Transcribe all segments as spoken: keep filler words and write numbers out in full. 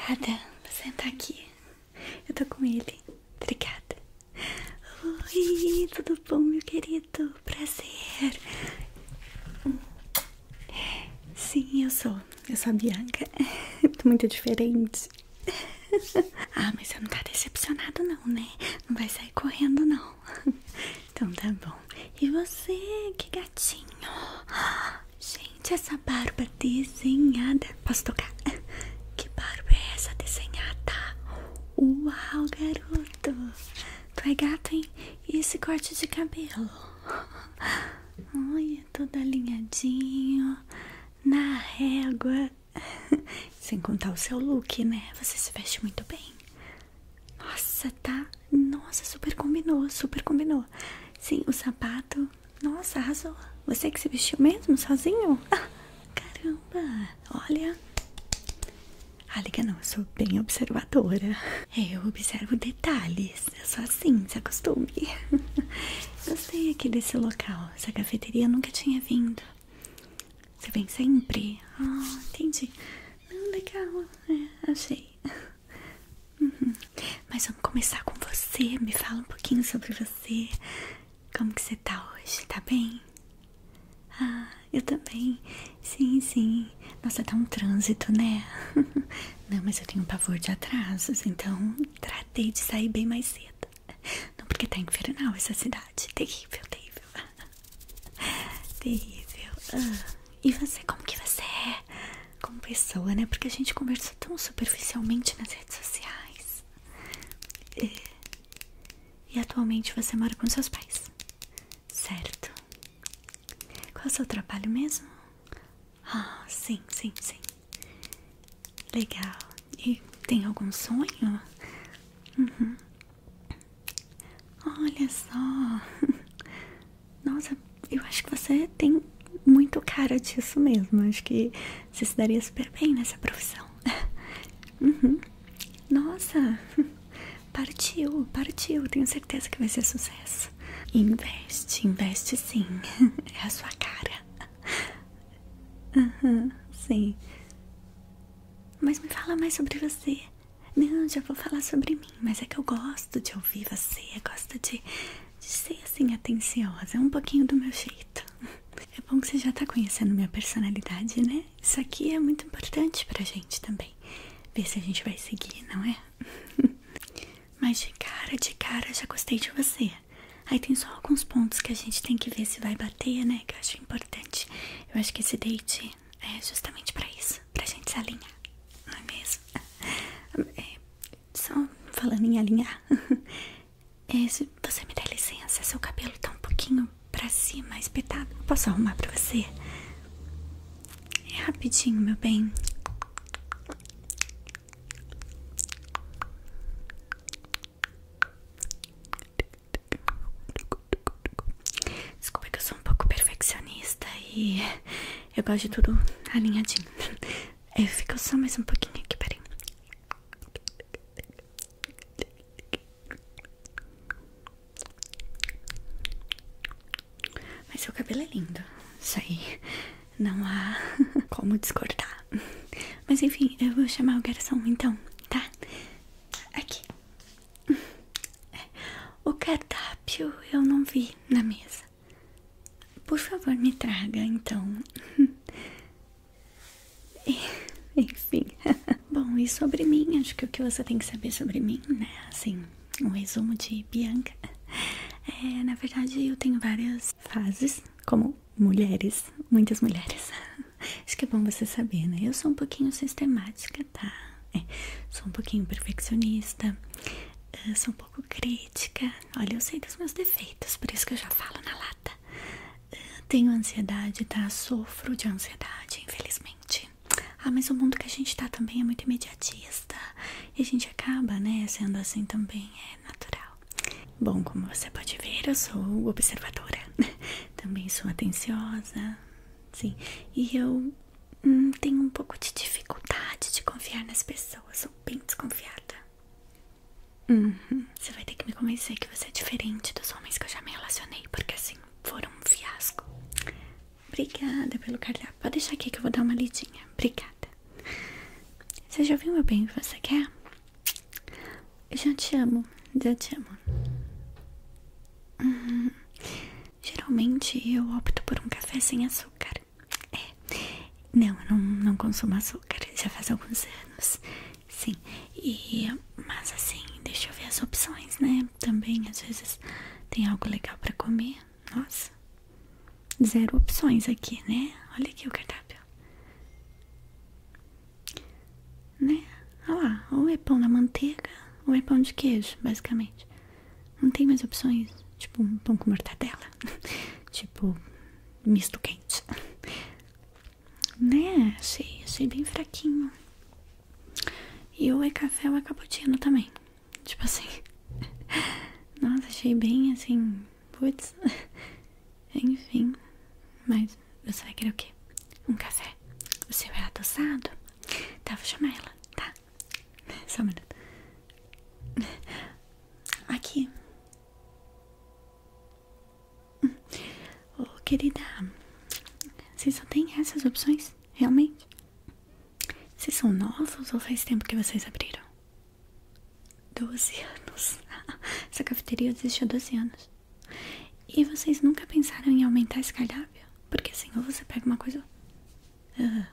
Obrigada. Vou sentar aqui. Eu tô com ele. Obrigada. Oi, tudo bom, meu querido? Prazer. Sim, eu sou. Eu sou a Bianca. Tô muito diferente. Ah, mas você não tá decepcionado não, né? Não vai sair correndo, não. Então tá bom. E você? Que gatinho. Gente, essa barba desenhada. Posso tocar? Que barba é essa desenhada? Uau, garoto. Tu é gato, hein? E esse corte de cabelo? Olha, todo alinhadinho. Na régua. Sem contar o seu look, né? Você se veste muito bem. Nossa, tá? Nossa, super combinou, super combinou. Sim, o sapato. Nossa, arrasou. Você que se vestiu mesmo, sozinho? Ah, caramba, olha. Ah, liga não, eu sou bem observadora. Eu observo detalhes. Eu sou assim, se acostume. Gostei aqui desse local. Essa cafeteria nunca tinha vindo. Você vem sempre? Ah, entendi. Não, legal. É, achei. Uhum. Mas vamos começar com você. Me fala um pouquinho sobre você. Como que você tá hoje? Tá bem? Ah, eu também. Sim, sim. Nossa, tá um trânsito, né? Não, mas eu tenho um pavor de atrasos, então tratei de sair bem mais cedo. Não, porque tá infernal essa cidade. Terrível, terrível. Terrível. Ah, e você, como que você é? Como pessoa, né? Porque a gente conversa tão superficialmente nas redes sociais. E, e atualmente você mora com seus pais, certo? Qual é o seu trabalho mesmo? Ah, sim, sim, sim. Legal. E tem algum sonho? Uhum. Olha só. Nossa, eu acho que você tem muito cara disso mesmo. Acho que você se daria super bem nessa profissão. Uhum. Nossa, partiu, partiu. Tenho certeza que vai ser sucesso. Investe, investe sim. É a sua cara. Uhum, sim. Mas me fala mais sobre você. Não, já vou falar sobre mim. Mas é que eu gosto de ouvir você. Eu gosto de, de ser assim, atenciosa. É um pouquinho do meu jeito. É bom que você já tá conhecendo minha personalidade, né? Isso aqui é muito importante pra gente também. Ver se a gente vai seguir, não é? Mas de cara, de cara, já gostei de você. Aí tem só alguns pontos que a gente tem que ver se vai bater, né? Que eu acho importante. Eu acho que esse date é justamente pra isso. Pra gente se alinhar, não é mesmo? É, só falando em alinhar. É, se você me dá licença, seu cabelo tá um pouquinho pra cima, espetado. Eu posso arrumar pra você? É rapidinho, meu bem. Desculpa que eu sou um pouco perfeccionista e eu gosto de tudo alinhadinho. É, fica só mais um pouquinho aqui, peraí. Mas seu cabelo é lindo. Isso aí não há como discordar. Mas enfim, eu vou chamar o garçom então, tá? Aqui. O cardápio eu não vi na mesa. Por favor, me traga então. Enfim. Bom, e sobre mim? Acho que o que você tem que saber sobre mim, né? Assim, um resumo de Bianca. É, na verdade, eu tenho várias fases como mulheres, muitas mulheres. Acho que é bom você saber, né? Eu sou um pouquinho sistemática, tá? É, sou um pouquinho perfeccionista, sou um pouco crítica. Olha, eu sei dos meus defeitos, por isso que eu já falo na lata. Tenho ansiedade, tá? Sofro de ansiedade, infelizmente. Ah, mas o mundo que a gente tá também é muito imediatista. E a gente acaba, né, sendo assim também, é natural. Bom, como você pode ver, eu sou observadora. Também sou atenciosa, sim. E eu hum, tenho um pouco de dificuldade de confiar nas pessoas. Sou bem desconfiada. Uhum. Você vai ter que me convencer que você é diferente dos homens que eu já me relacionei, porque assim, foram um fiasco. Obrigada pelo cardápio. Pode deixar aqui que eu vou dar uma lidinha. Obrigada. Você já viu, meu bem, o que você quer? Eu já te amo, já te amo. Hum, geralmente eu opto por um café sem açúcar. É, não, eu não, não consumo açúcar, já faz alguns anos. Sim, e, mas assim, deixa eu ver as opções, né? Também, às vezes, tem algo legal pra comer. Nossa, zero opções aqui, né? Olha aqui o cardápio. Né? Olha lá, ou é pão na manteiga, ou é pão de queijo, basicamente. Não tem mais opções, tipo um pão com mortadela, tipo misto quente. Né? Achei, achei bem fraquinho. E ou é café ou é cappuccino também. Tipo assim. Nossa, achei bem assim. Putz. Enfim. Mas você vai querer o quê? Um café? O seu é adoçado? Tá, vou chamar ela, tá? Só um minuto. Aqui. Ô, querida. Vocês só tem essas opções? Realmente? Vocês são novos ou faz tempo que vocês abriram? doze anos. Essa cafeteria existe há doze anos. E vocês nunca pensaram em aumentar esse cardápio? Porque assim, ou você pega uma coisa... Uh.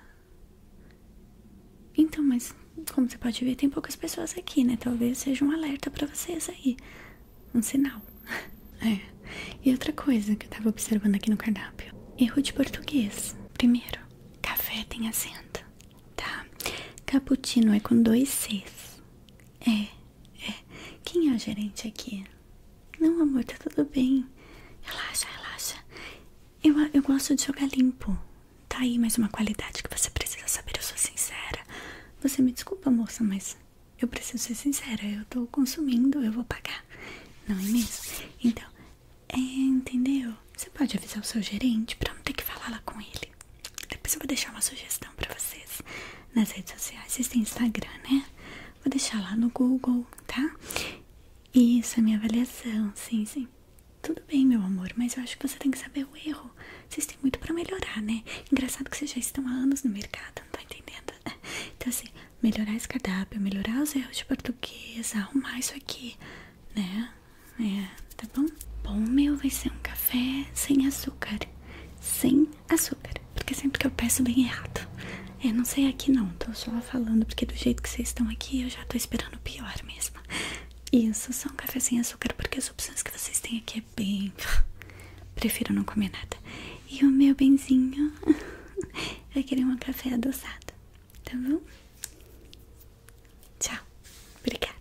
Então, mas como você pode ver, tem poucas pessoas aqui, né? Talvez seja um alerta pra vocês aí. Um sinal. É. E outra coisa que eu tava observando aqui no cardápio. Erro de português. Primeiro, café tem acento, tá? Cappuccino é com dois Cs. É, é. Quem é o gerente aqui? Não, amor, tá tudo bem. Relaxa, relaxa. Eu, eu gosto de jogar limpo. Tá aí mais uma qualidade que você precisa saber. Eu sou sincera. Você me desculpa, moça, mas eu preciso ser sincera. Eu tô consumindo, eu vou pagar. Não é mesmo? Então, é, entendeu? Você pode avisar o seu gerente pra não ter que falar lá com ele. Depois eu vou deixar uma sugestão pra vocês nas redes sociais. Vocês têm Instagram, né? Vou deixar lá no Google, tá? Isso, a minha avaliação, sim, sim. Tudo bem, meu amor, mas eu acho que você tem que saber o erro. Vocês têm muito pra melhorar, né? Engraçado que vocês já estão há anos no mercado, não tô entendendo. Então, assim, melhorar esse cardápio, melhorar os erros de português, arrumar isso aqui, né? É, tá bom? Bom, o meu vai ser um café sem açúcar. Sem açúcar, porque sempre que eu peço bem errado. É, não sei aqui não, tô só falando, porque do jeito que vocês estão aqui, eu já tô esperando o pior mesmo. Isso, só um café sem açúcar, porque as opções que vocês têm aqui é bem... Prefiro não comer nada. E o meu benzinho vai querer um café adoçado, tá bom? Tchau, obrigada.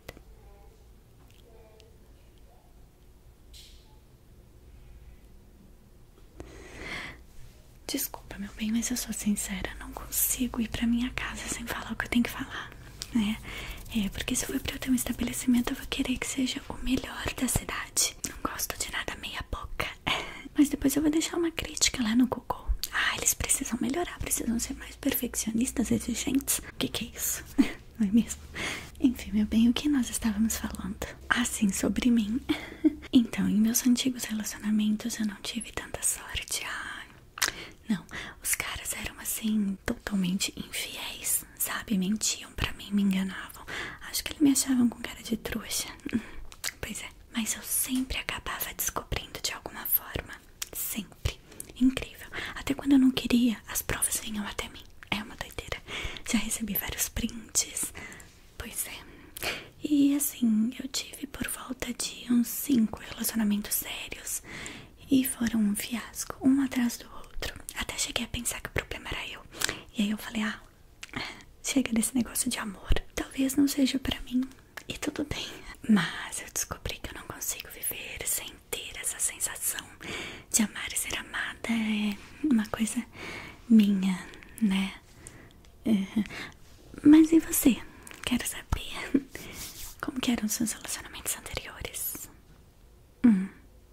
Desculpa, meu bem, mas eu sou sincera, não consigo ir pra minha casa sem falar o que eu tenho que falar, né? É, porque se for pra eu ter um estabelecimento, eu vou querer que seja o melhor da cidade. Não gosto de nada meia boca. Mas depois eu vou deixar uma crítica lá no Google. Ah, eles precisam melhorar, precisam ser mais perfeccionistas, exigentes. O que que é isso? Não é mesmo? Enfim, meu bem, o que nós estávamos falando? Ah, sim, sobre mim. Então, em meus antigos relacionamentos eu não tive tanta sorte. Ah, não, os caras eram assim, totalmente infiéis, sabe? Mentiam pra mim, me enganavam. Acho que eles me achavam com cara de trouxa. Pois é, mas eu sempre acabava descobrindo de alguma forma. Sempre. Incrível. Até quando eu não queria, as provas vinham até mim. É uma doideira. Já recebi vários prints. Pois é. E assim, eu tive por volta de uns cinco relacionamentos sérios. E foram um fiasco, um atrás do outro. Até cheguei a pensar que o problema era eu. E aí eu falei, ah, chega desse negócio de amor. Talvez não seja pra mim. E tudo bem. Mas eu descobri que eu não consigo viver sem ter essa sensação de amar e ser amada. É uma coisa minha, né? É. Mas e você? Quero saber como que eram os seus relacionamentos anteriores. Hum.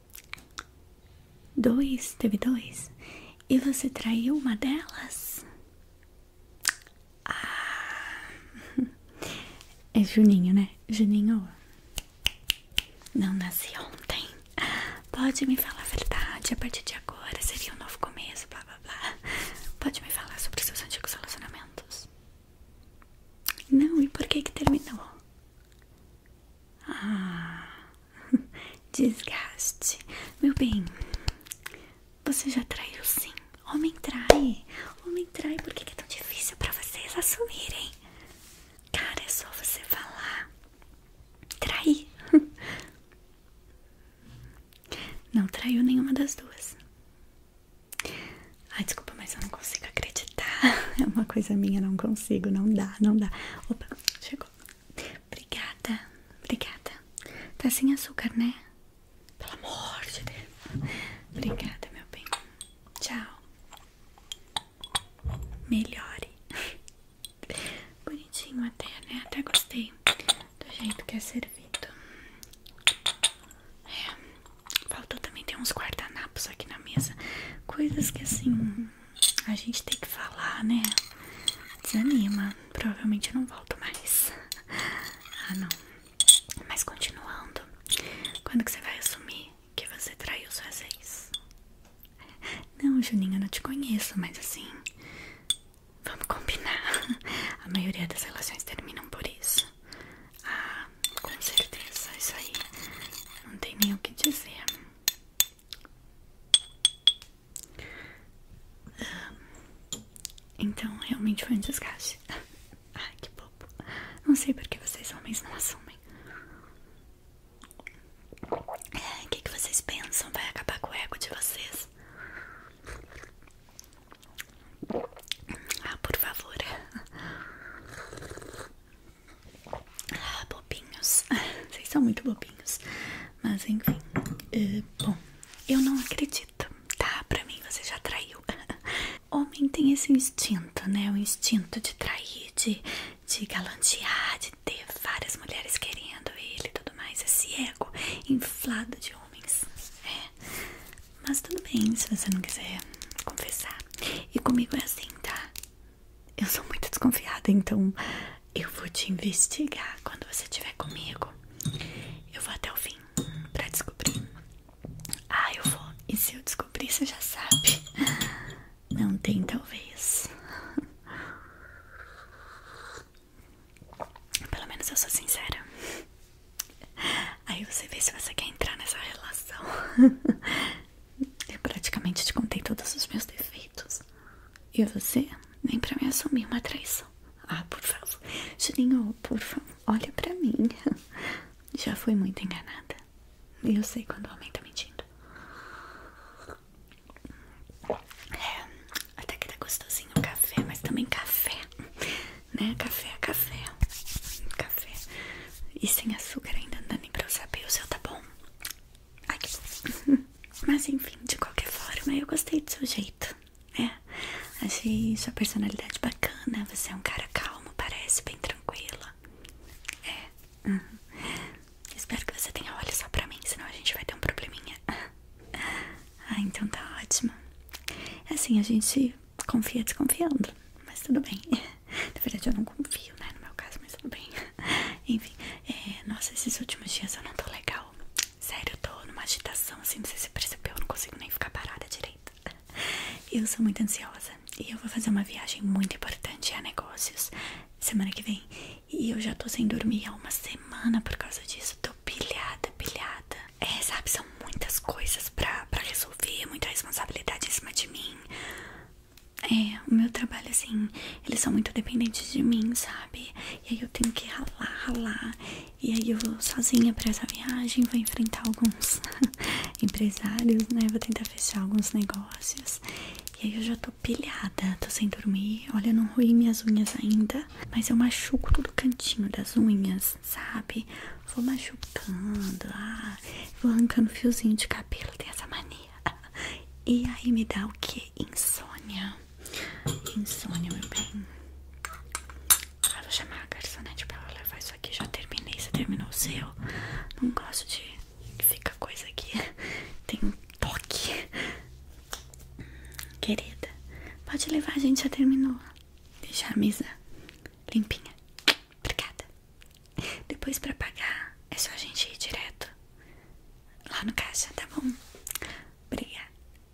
Dois? Teve dois? E você traiu uma delas? Ah. É Juninho, né? Juninho não nasci ontem. Pode me falar a verdade. A partir de agora seria um novo começo, blá blá blá. Pode me falar sobre seus antigos relacionamentos? Não, trai, por que que é tão difícil pra vocês assumirem? Cara, é só você falar. Trair. Não traiu nenhuma das duas. Ai, desculpa, mas eu não consigo acreditar. É uma coisa minha, não consigo. Não dá, não dá. Opa, chegou. Obrigada, obrigada. Tá sem açúcar, né? Pelo amor de Deus. Obrigada, meu bem. Tchau. Melhore. Bonitinho até, né? Até gostei do jeito que é servido. É. Faltou também ter uns guardanapos aqui na mesa. Coisas que assim a gente tem que falar, né? Desanima. Provavelmente eu não volto mais. Ah, não. Mas continuando. Quando que você vai assumir que você traiu suas ex? Não, Juninho, eu não te conheço, mas assim, vamos combinar. A maioria das relações terminam por isso. Ah, com certeza, isso aí não tem nem o que dizer. Ah, então, realmente foi um desgaste. Ai, que bobo. Não sei por que vocês homens não assumem. O que, que vocês pensam? Vai acabar com o ego de vocês? Ah, por favor. Ah, bobinhos. Vocês são muito bobinhos. Mas enfim. Uh, bom, eu não acredito, tá? Pra mim você já traiu. Homem tem esse instinto, né? O instinto de trair, de, de galantear, de ter várias mulheres querendo ele e tudo mais. Esse ego inflado de homens. É. Mas tudo bem se você não quiser confessar. E comigo é assim, tá? Eu sou muito desconfiada, então eu vou te investigar quando você estiver comigo. Eu vou até o fim pra descobrir. Ah, eu vou. E se eu descobrir, você já sabe. Não tem talvez. Pelo menos eu sou sincera. Aí você vê se você quer entrar nessa relação. Eu praticamente te contei todos os meus defeitos. E você nem pra me assumir uma traição. Ah, por favor. Juninho, por favor, olha pra mim. Já fui muito enganada. E eu sei quando o homem tá mentindo. É, até que tá gostosinho o café, mas também café. Né? Café é café. Café. E sem açúcar ainda, não dá nem pra eu saber. O seu tá bom? Ai, que bom. Mas enfim, de qualquer forma, eu gostei do seu jeito. É, achei sua personalidade bacana. Você é um cara calmo, parece bem tranquilo. É. Uhum. Espero que você tenha olho só pra mim, senão a gente vai ter um probleminha. Ah, então tá ótimo. É assim, a gente confia desconfiando, mas tudo bem. Na verdade eu não confio, né, no meu caso, mas tudo bem. Enfim, é, nossa, esses últimos dias eu não tô legal. Sério, eu tô numa agitação, assim, não sei se você percebeu, eu não consigo nem ficar parada direito. Eu sou muito ansiosa e eu vou fazer uma viagem muito importante a negócios semana que vem. E eu já tô sem dormir há uma semana por causa disso. Tô pilhada, pilhada. É, sabe, são muitas coisas pra, pra resolver, muita responsabilidade em cima de mim. É, o meu trabalho, assim, eles são muito dependentes de mim, sabe? E aí eu tenho que ralar, ralar. E aí eu vou sozinha pra essa viagem, vou enfrentar alguns empresários, né? Vou tentar fechar alguns negócios. E aí eu já tô pilhada, tô sem dormir. Olha, eu não roí minhas unhas ainda, mas eu machuco todo o cantinho das unhas, sabe? Vou machucando, ah, vou arrancando fiozinho de cabelo, tem essa mania. E aí me dá o que? Insônia. Insônia, meu bem. Ah, vou chamar a garçonete pra ela levar isso aqui. Já terminei, você terminou o seu. Não gosto de que fica coisa aqui. Tem um toque. Querida, pode levar, a gente já terminou. Deixar a mesa limpinha. Obrigada. Depois pra pagar, é só a gente ir direto lá no caixa, tá bom? Obrigada.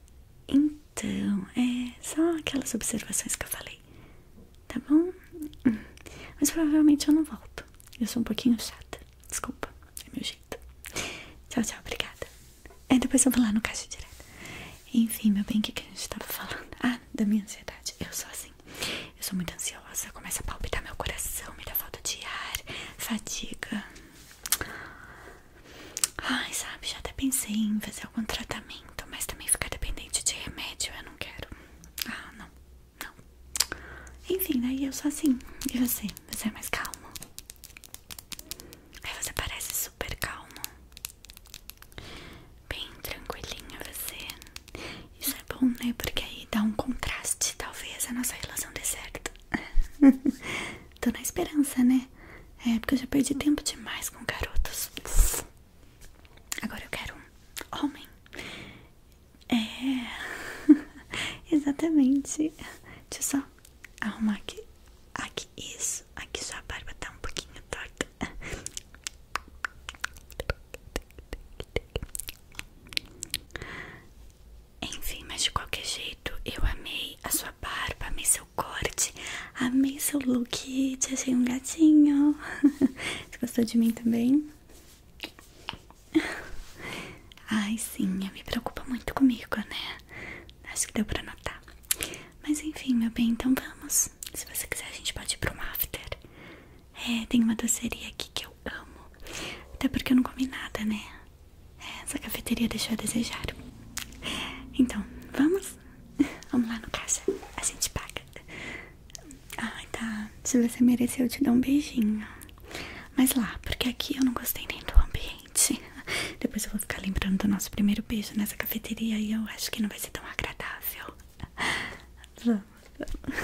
Então, é só aquelas observações que eu falei, tá bom? Mas provavelmente eu não volto. Eu sou um pouquinho chata. Desculpa, é meu jeito. Tchau, tchau, obrigada. É, depois eu vou lá no caixa direto. Enfim, meu bem, o que, que a gente tava falando? Ah, da minha ansiedade. Eu sou assim. Enfim, daí eu sou assim. E você? Você é mais calmo? Aí você parece super calmo. Bem tranquilinho você. Isso é bom, né? Porque aí dá um contraste. Talvez a nossa relação dê certo. Tô na esperança, né? É, porque eu já perdi tempo demais com garotos. Agora eu quero um homem. É. Exatamente. Deixa eu só arrumar aqui. Aqui, isso. Aqui sua barba tá um pouquinho torta. Enfim, mas de qualquer jeito, eu amei a sua barba, amei seu corte, amei seu look, te achei um gatinho. Você gostou de mim também? Ai, sim, me preocupa muito comigo, né? Acho que deu pra notar. Mas enfim, meu bem, então vamos. Se você quiser, a gente pode ir pra um after. É, tem uma doceria aqui que eu amo. Até porque eu não comi nada, né? É, essa cafeteria deixou a desejar. Então, vamos? Vamos lá no caixa. A gente paga. Ai, tá. Se você merecer, eu te dou um beijinho. Mas lá, porque aqui eu não gostei nem do ambiente. Depois eu vou ficar lembrando do nosso primeiro beijo nessa cafeteria e eu acho que não vai ser tão agradável. Vamos, vamos.